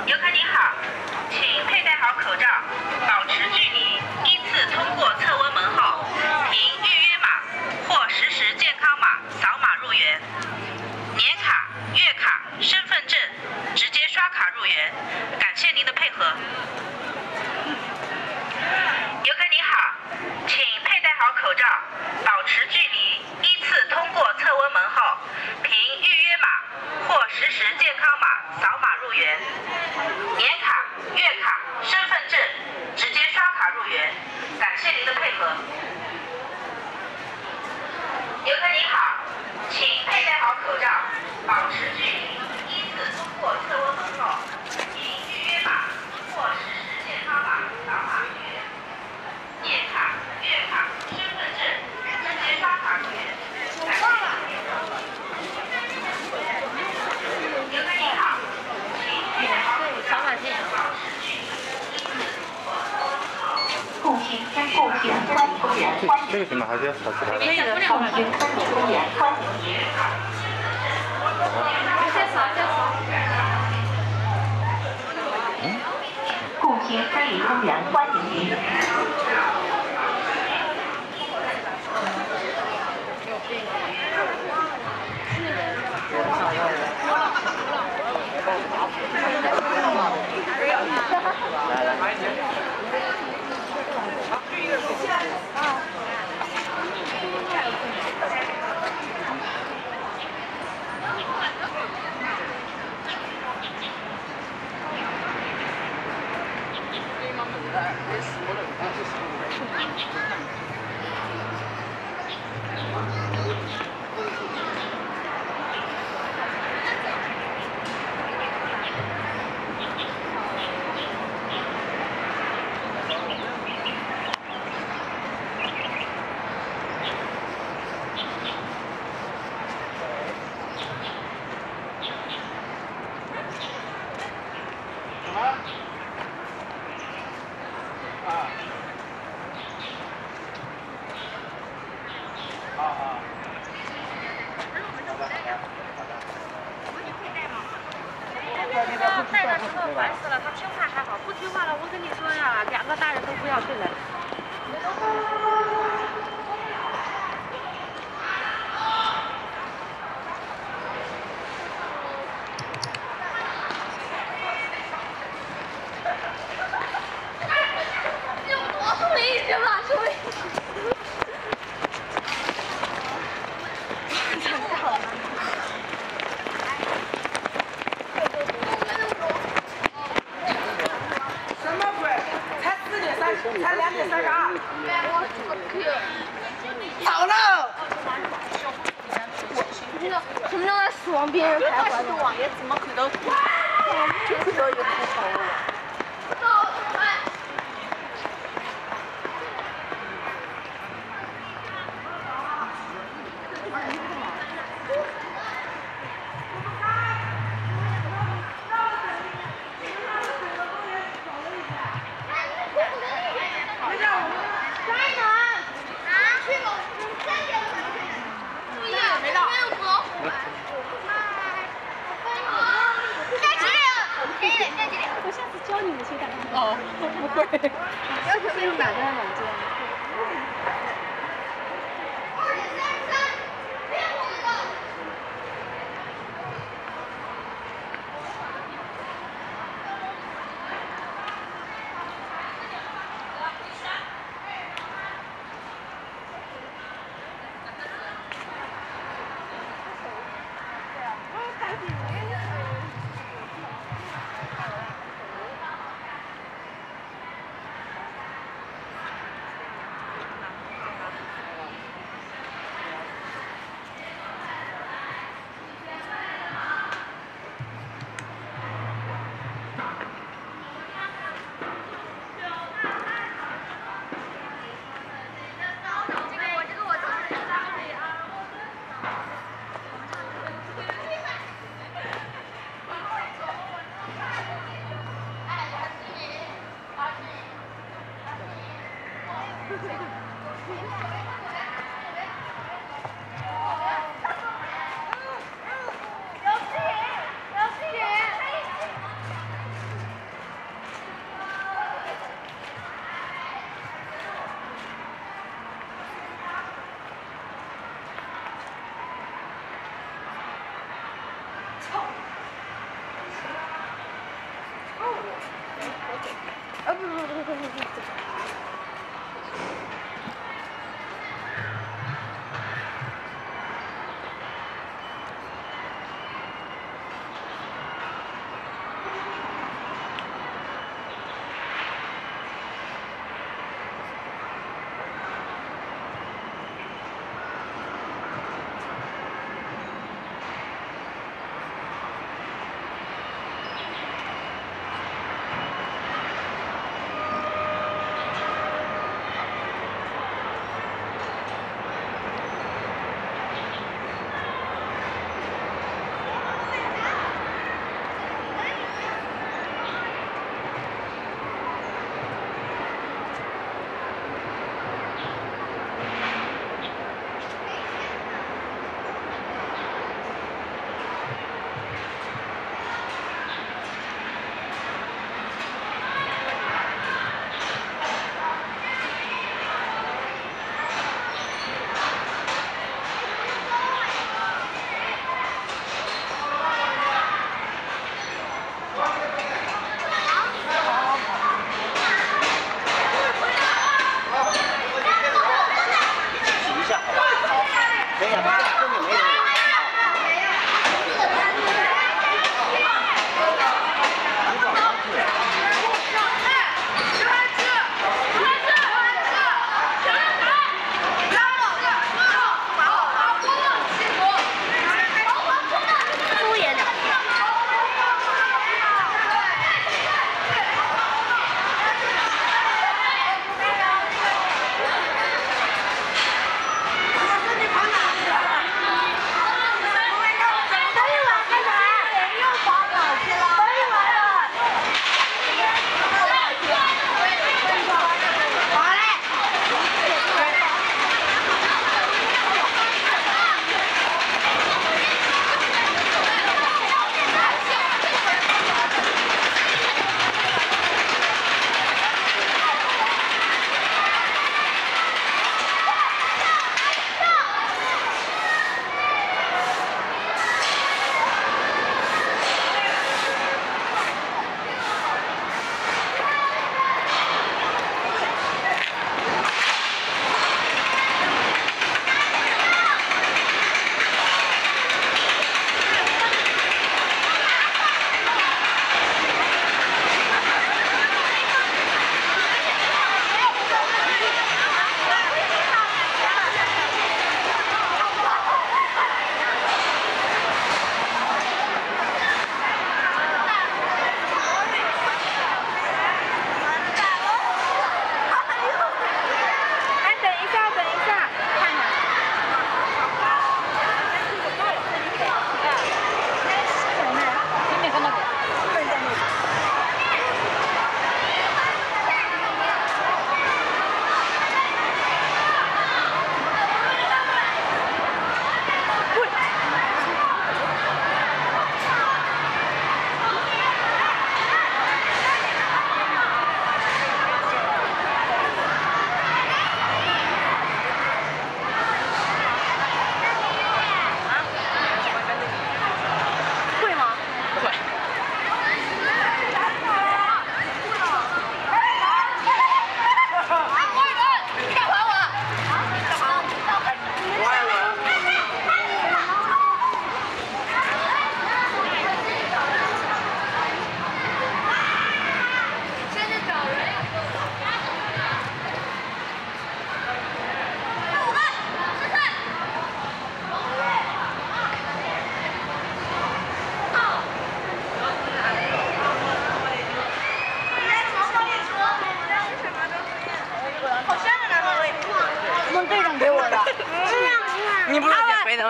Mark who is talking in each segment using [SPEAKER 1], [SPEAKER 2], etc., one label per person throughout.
[SPEAKER 1] 游客您好，请佩戴好口罩，保持距离，依次通过测温门后，凭预约码或实时健康码扫码入园。年卡、月卡、身份证直接刷卡入园，感谢您的配合。游客您好，请佩戴好口罩，保持距离，依次通过测温门后，凭预约码或实时健康码扫码入园。年卡、月卡、身份证直接刷卡入园，感谢您的配合。游客您好，请佩戴好口罩，保持距离，依次通过测温门后，凭预约码或实时健康码扫码入园。年卡、月卡、身份证直接刷卡入园，感谢您的配合。游客您好，请佩戴好口罩，保持距离，依次通过测温门后。
[SPEAKER 2] 共青森林公园欢迎
[SPEAKER 3] 这个起码还是要考试的。
[SPEAKER 2] 共青森林公园欢迎您。共青森林公园欢迎您。
[SPEAKER 4] 带的时候烦死了，他听话还好，不听话了，我跟你说呀，两个大人都不要进来。没事吧？是不是？
[SPEAKER 5] 才2.32。
[SPEAKER 4] 好了。什么叫在死亡边缘徘徊？
[SPEAKER 5] 网页怎么可能？
[SPEAKER 4] 就是有一个吐槽。
[SPEAKER 6] 我下次教你们去打。
[SPEAKER 5] 哦，不会。
[SPEAKER 6] 要是用哪个软件？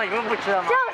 [SPEAKER 3] 了，你们不吃了吗？
[SPEAKER 4] 就是。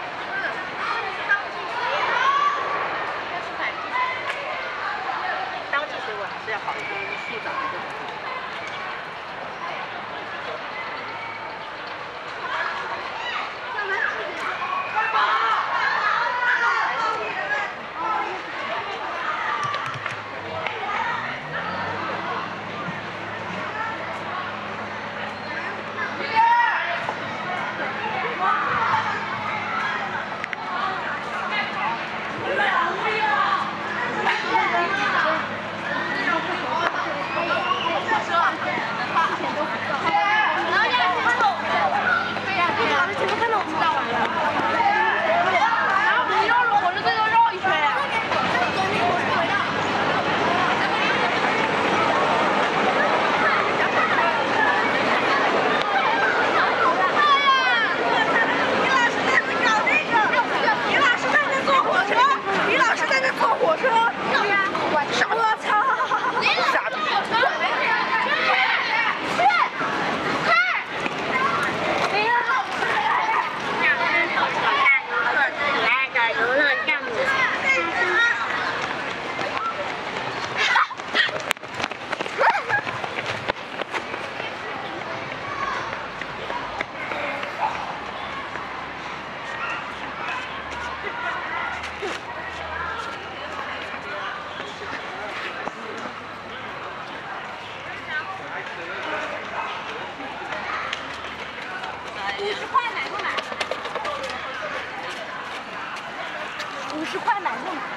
[SPEAKER 4] 当季水果还是要好一点，塑造的。50块买不买？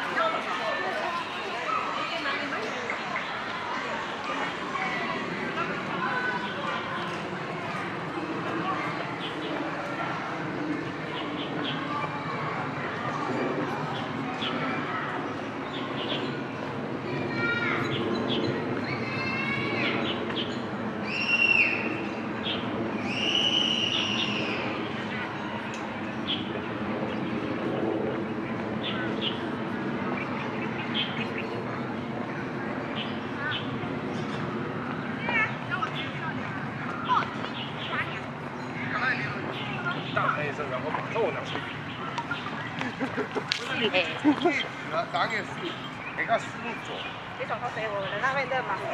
[SPEAKER 7] 大概是那个15座。
[SPEAKER 5] 你上好谁我在那边的嘛？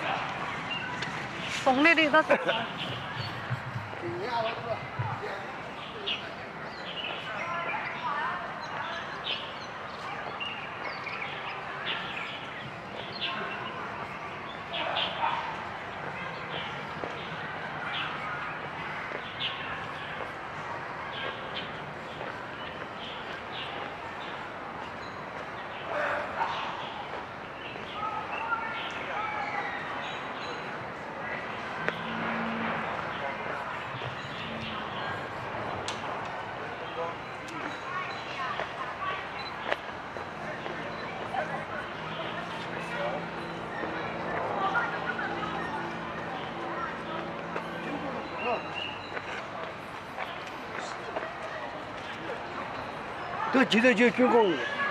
[SPEAKER 4] 送的都是。
[SPEAKER 7] 都记得就军工。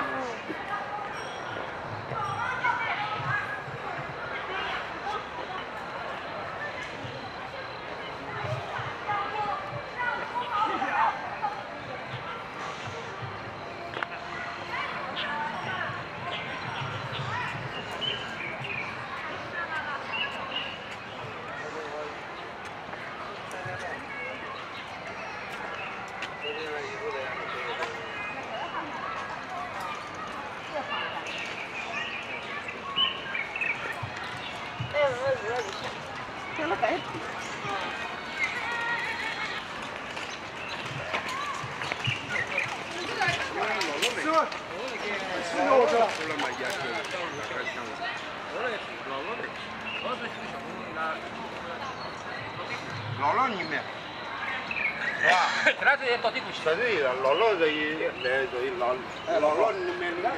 [SPEAKER 7] 老老里面，是吧？
[SPEAKER 3] 这哪是到底过去？
[SPEAKER 7] 这是老老这一来这一老老里面那个。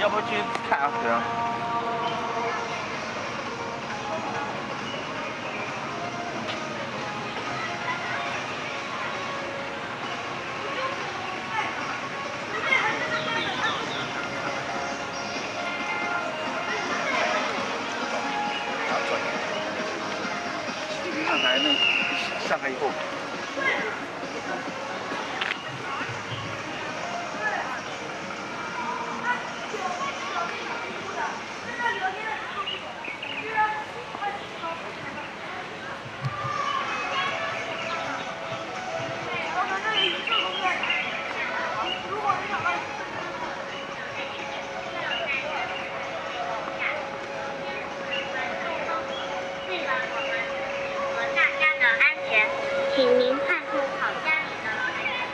[SPEAKER 7] 要不去看下去啊？看看能上海以后。
[SPEAKER 3] 请您看护好家里的孩子。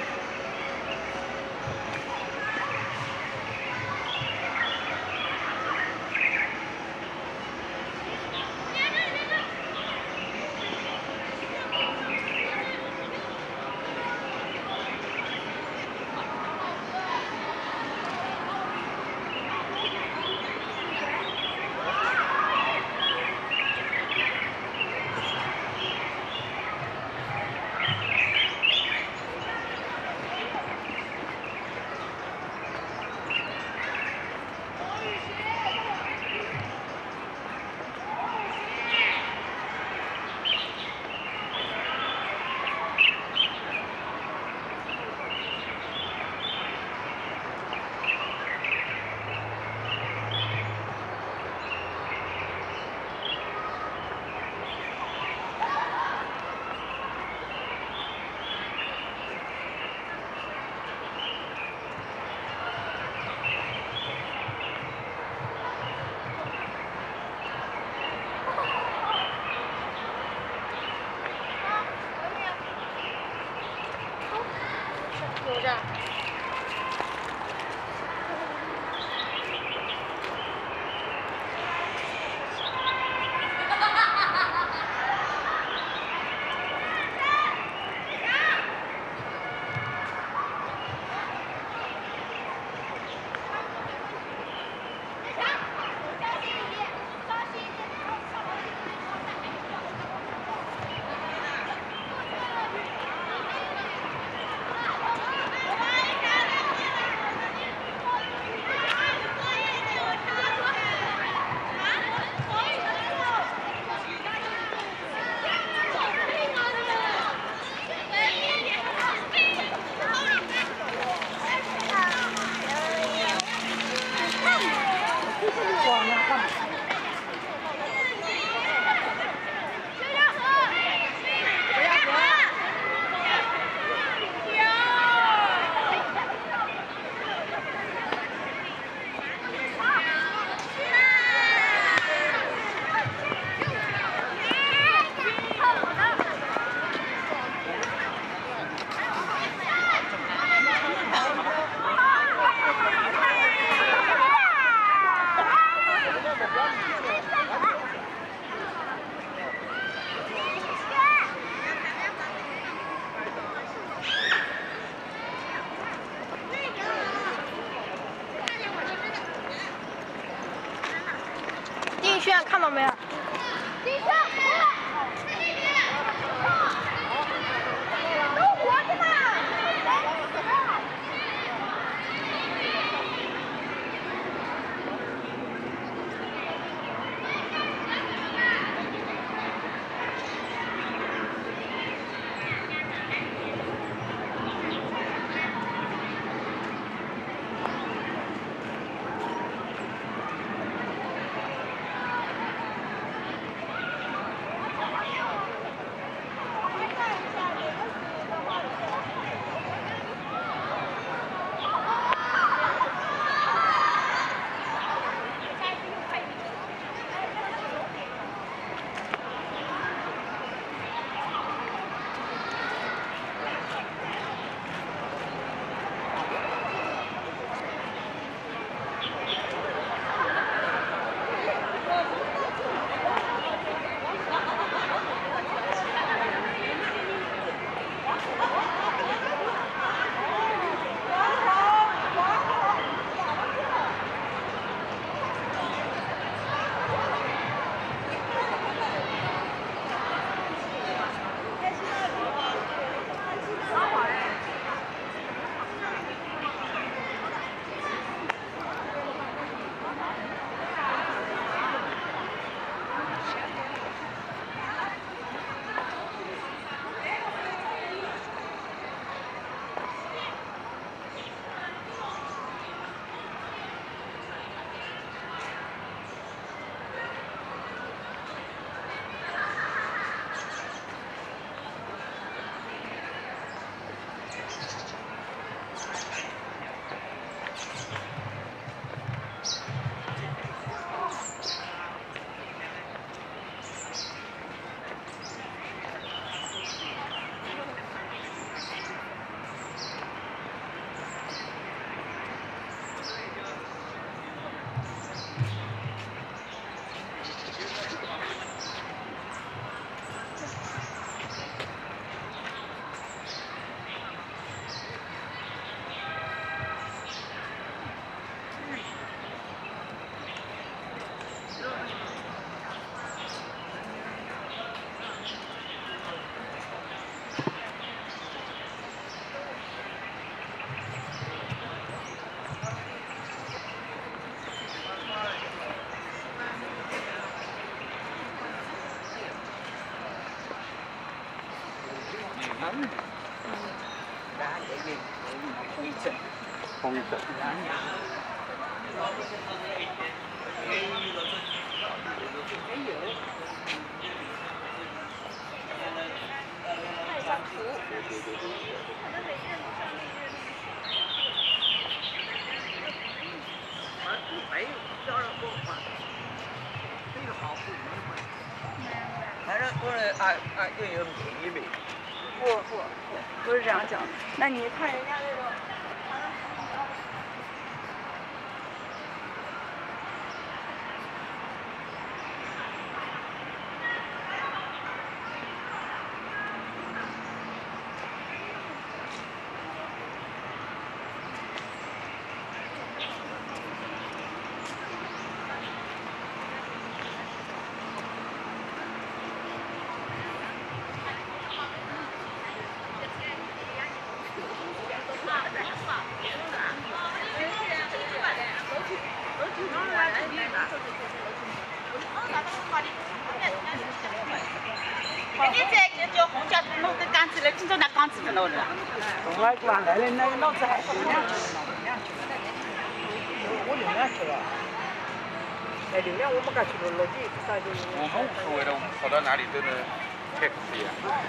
[SPEAKER 3] 有着。丁轩看到没有？丁轩，都活着呢。
[SPEAKER 7] 风筝。
[SPEAKER 8] 反正我按又有便宜呗。
[SPEAKER 6] 不是这样讲。那你看人家那种。
[SPEAKER 3] 你这叫红椒弄个缸子了，今朝拿缸子弄了。
[SPEAKER 8] 我管来了，那个脑子还是流量去了，我流量去了。哎，流量我们敢去了，逻辑啥就。
[SPEAKER 7] 我们无所谓的，我们跑到哪里都能开可以啊。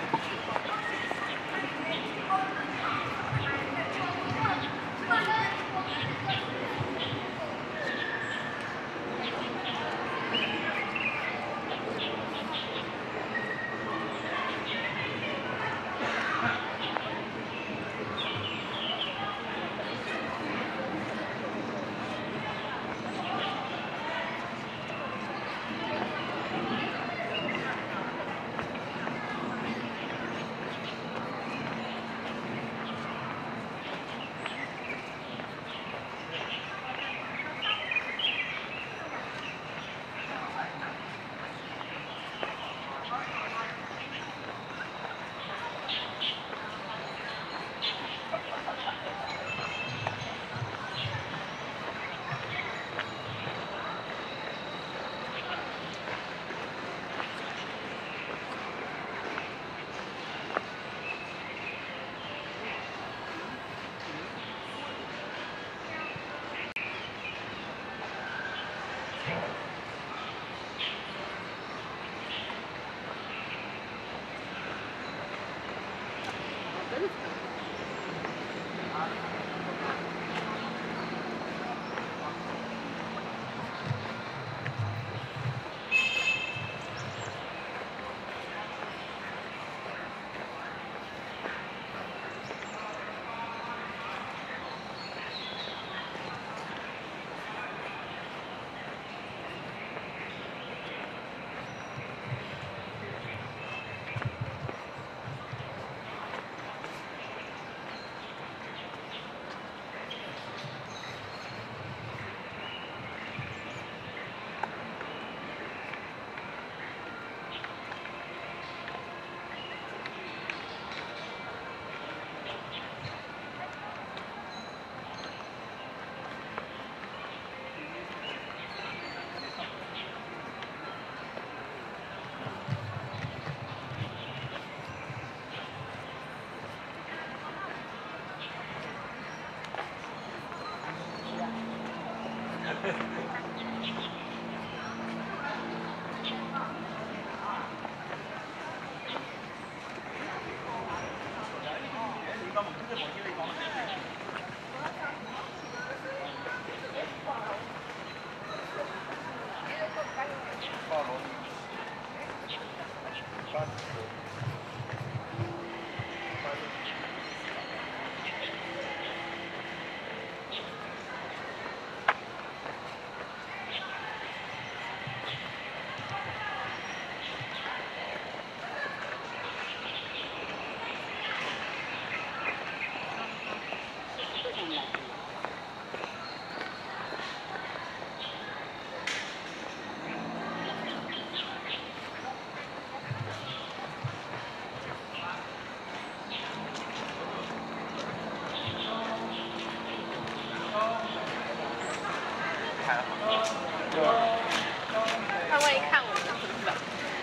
[SPEAKER 3] 他万一看我们怎么办？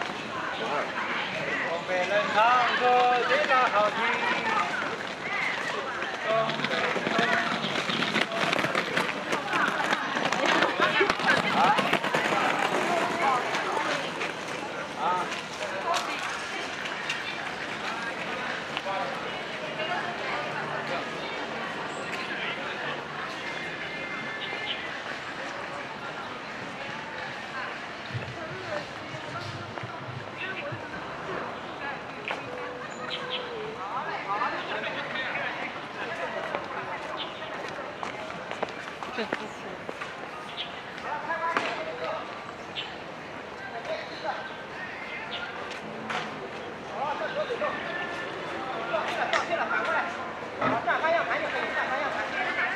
[SPEAKER 8] 东北人唱歌最大好听。
[SPEAKER 6] 这支持。
[SPEAKER 8] 上去了，反过来，转方向盘就可以，转方向盘。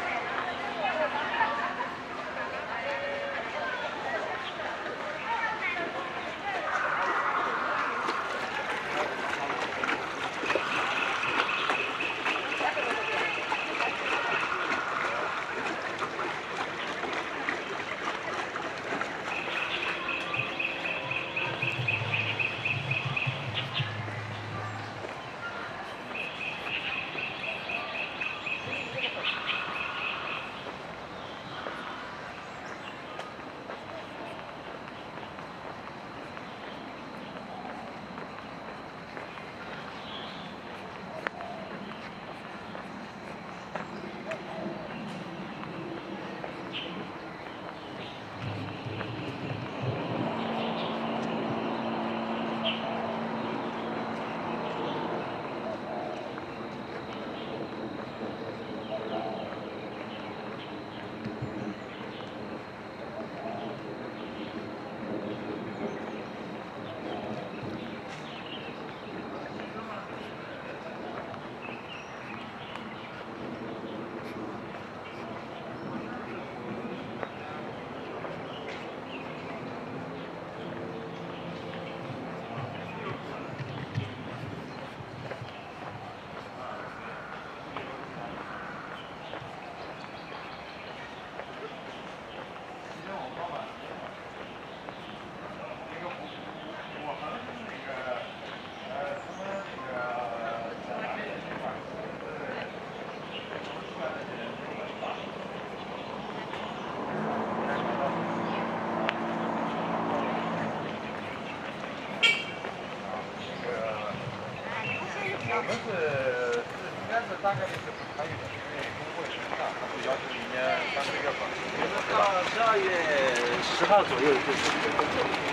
[SPEAKER 7] 我们应该是大概率是不参与的，因为工会很大，他会要求1年3个月吧。
[SPEAKER 9] 到12月10号左右就是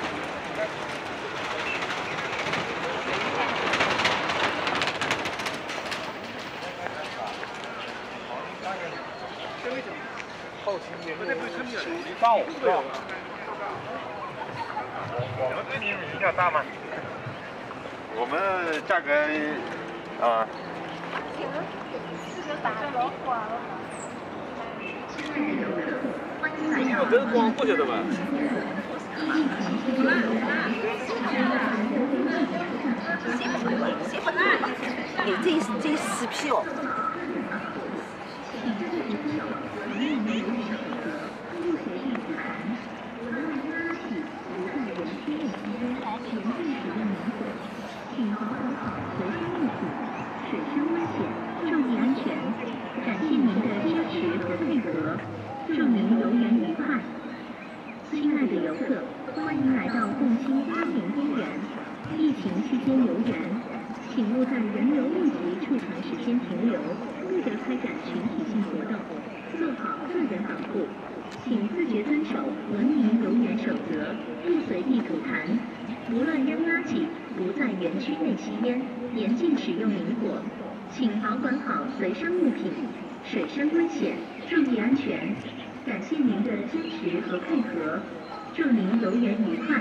[SPEAKER 7] 后勤也是
[SPEAKER 9] 9到5个。
[SPEAKER 7] 我们对你们影响大吗？我们价格啊。
[SPEAKER 9] 这是光不晓得吧？
[SPEAKER 3] 这4批哦。
[SPEAKER 2] 请保管好随身物品，水深危险，注意安全。感谢您的支持和配合，祝您游园愉快。亲爱的游客，欢迎来到共青森林公园。疫情期间游园，请勿在人流密集处长时间停留，不得开展群体性活动，做好个人防护。请自觉遵守文明游园守则，不随地吐痰，不乱扔垃圾，不在园区内吸烟，严禁使用明火。请保管好随身物品，水深危险，注意安全。感谢您的支持和配合，祝您游园愉快。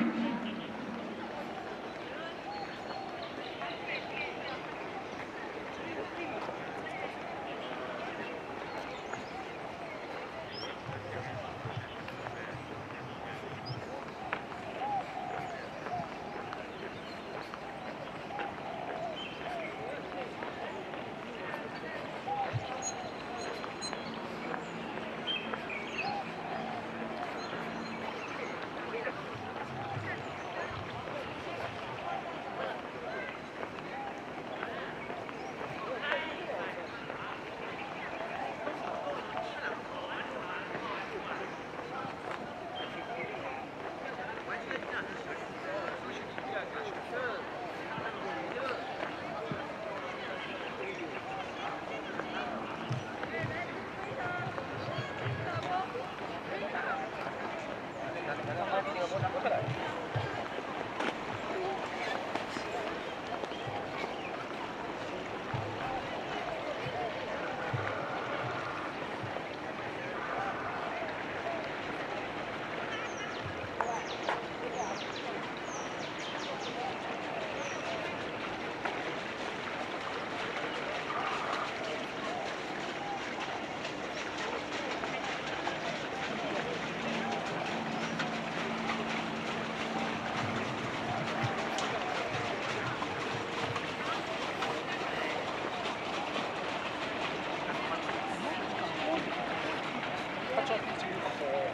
[SPEAKER 7] 照片真好。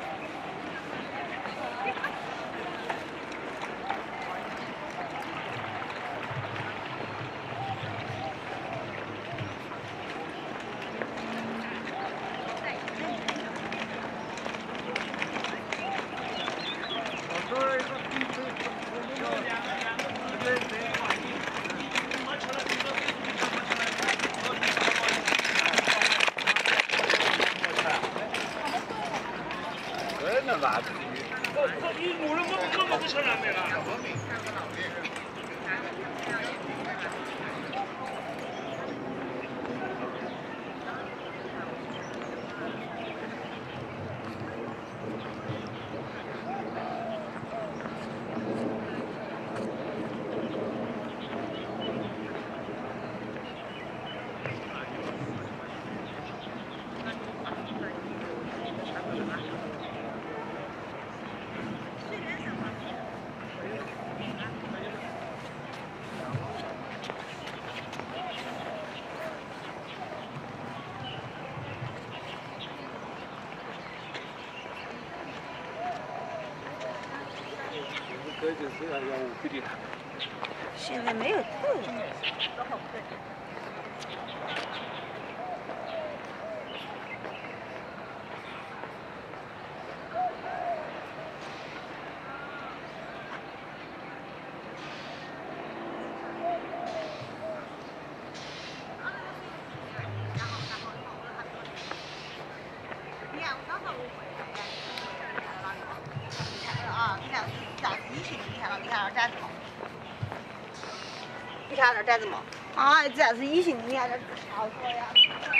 [SPEAKER 3] 现在没有透。你看那袋子嘛，啊，这样是异性，你看这超多呀。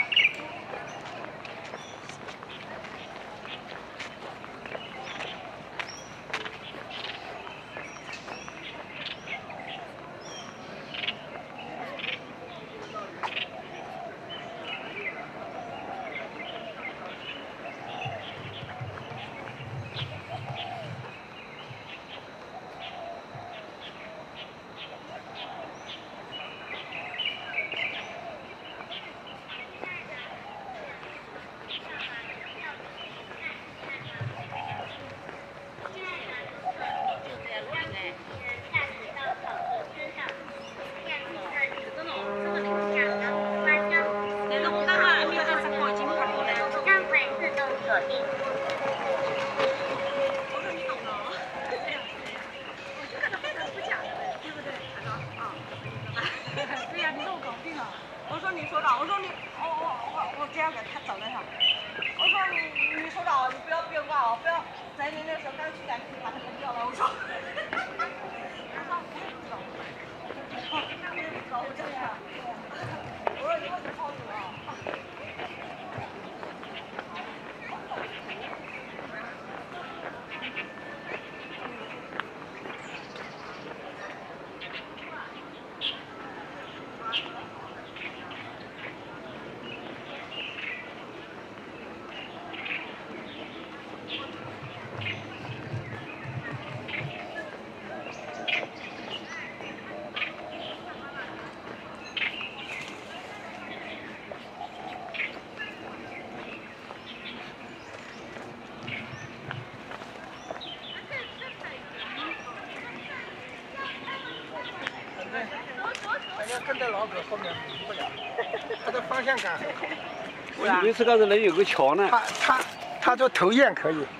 [SPEAKER 7] 跟在老狗后面不了，它的方向感很好。
[SPEAKER 9] 我以为是刚才能有个桥呢。
[SPEAKER 7] 它做头雁可以。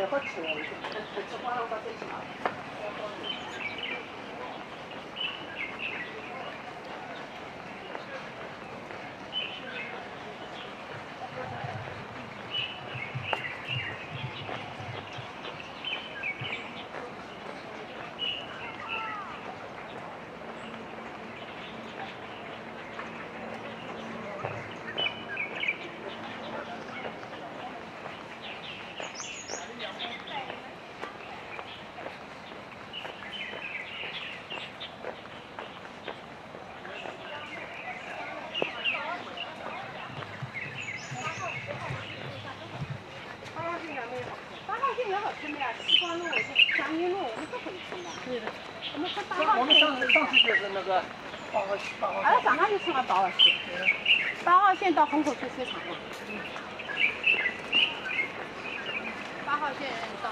[SPEAKER 8] 蛮好吃的，吃光了到最起码。
[SPEAKER 9] 我们上次就是那个8号线。
[SPEAKER 3] 哎，上海就成了8号线，8号线到虹口去水厂嘛。8号线到。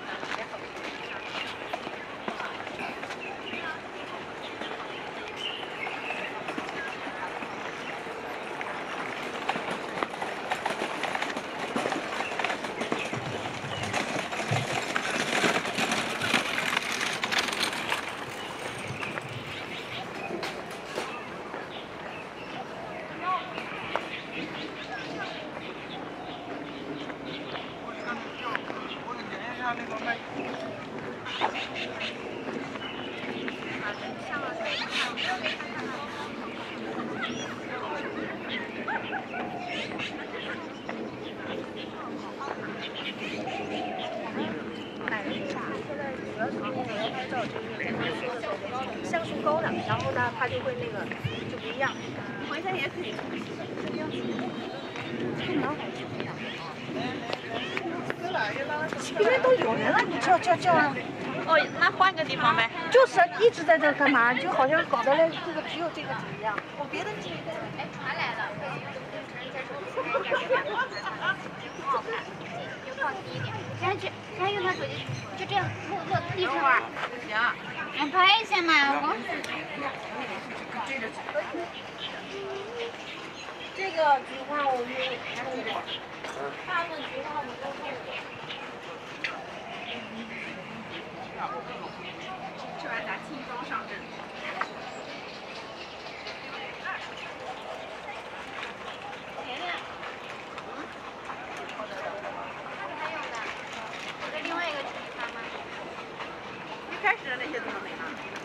[SPEAKER 6] 像素高的，然后呢，它就会那个就不一样。
[SPEAKER 3] 回家也可以。
[SPEAKER 6] 这边都有人了，你叫。
[SPEAKER 3] 哦，那换个地方呗。
[SPEAKER 6] 就是一直在这干嘛？就好像搞得来这个只有这个景一样。我别的景。
[SPEAKER 2] 哎，船来了，挺好看，又放低一点。然后用他手机，就这样落地上。行。我拍一下嘛，我。
[SPEAKER 6] 这个菊花我们用过，大部分菊花我们都用过。
[SPEAKER 3] 吃完咱轻装上阵。
[SPEAKER 2] 甜甜。还有呢，这另外一个菊花吗？
[SPEAKER 3] 一开始的那些怎么没了？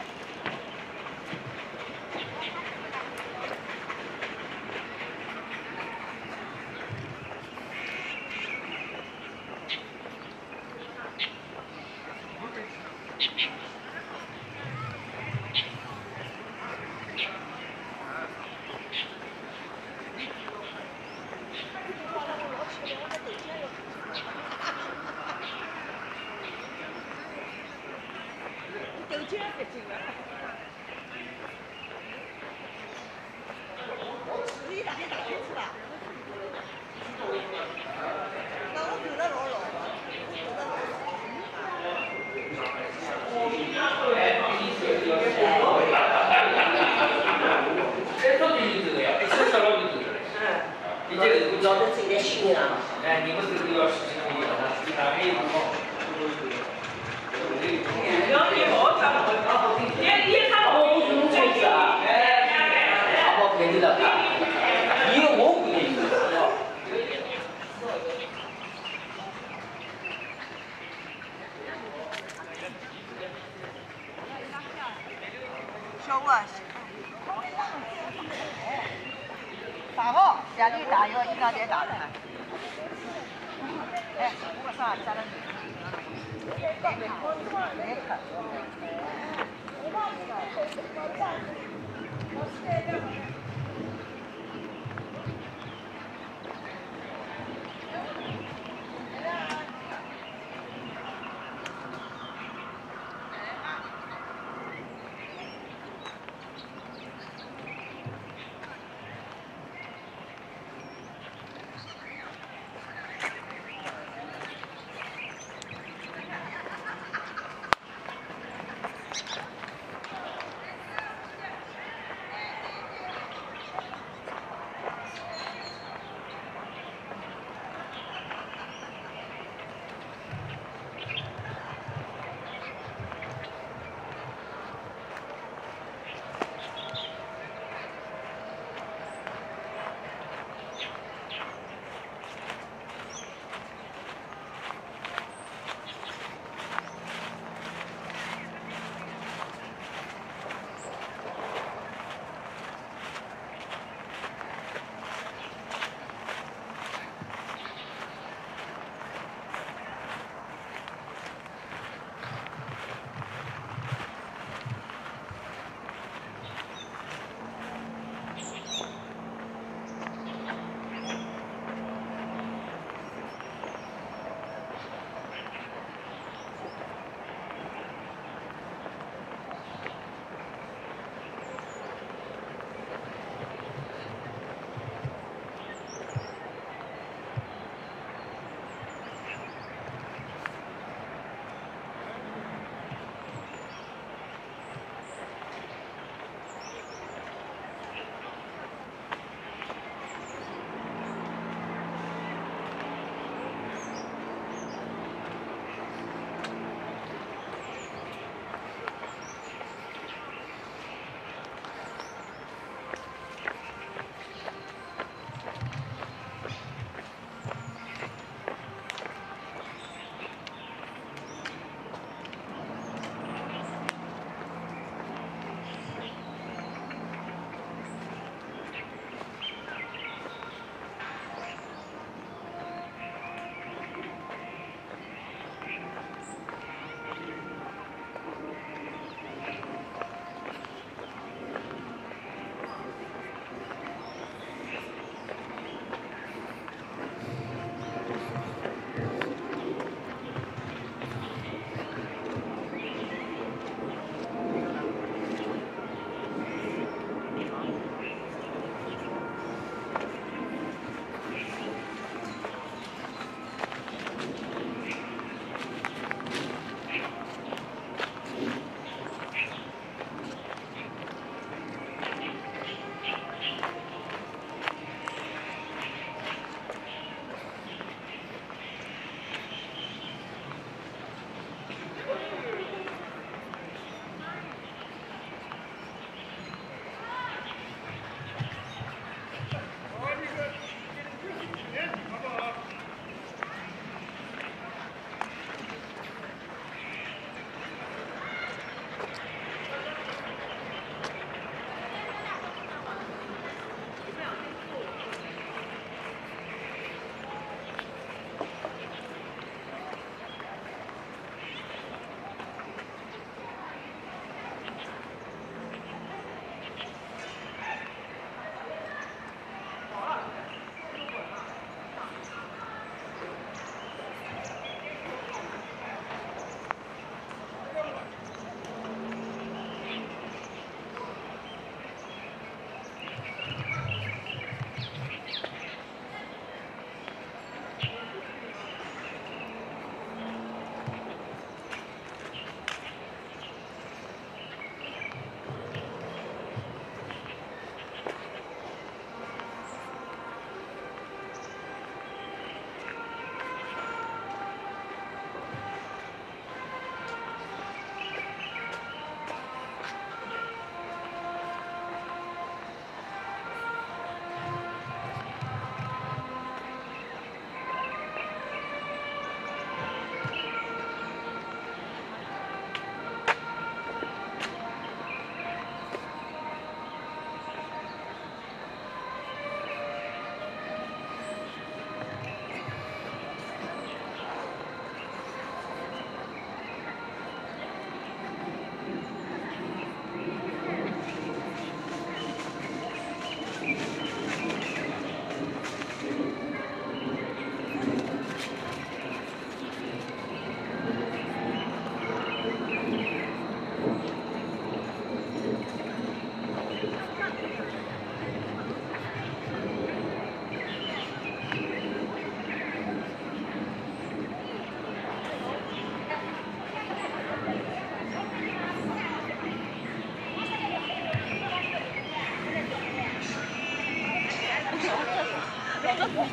[SPEAKER 8] 大号，家里大药一张点大的。哎，我啥家的？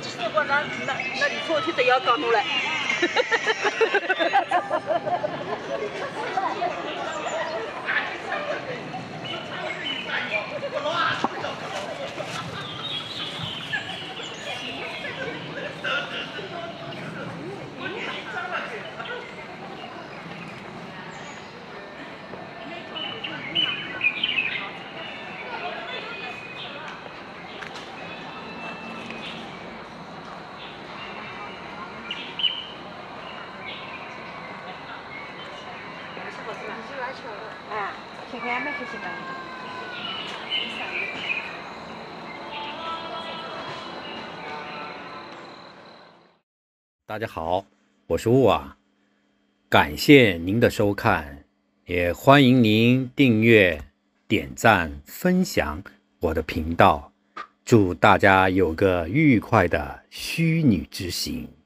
[SPEAKER 3] 吃过那里昨天都要搞弄了。
[SPEAKER 6] 啊，现在没开始干。
[SPEAKER 10] 大家好，我是雾啊，感谢您的收看，也欢迎您订阅、点赞、分享我的频道。祝大家有个愉快的虚拟之行。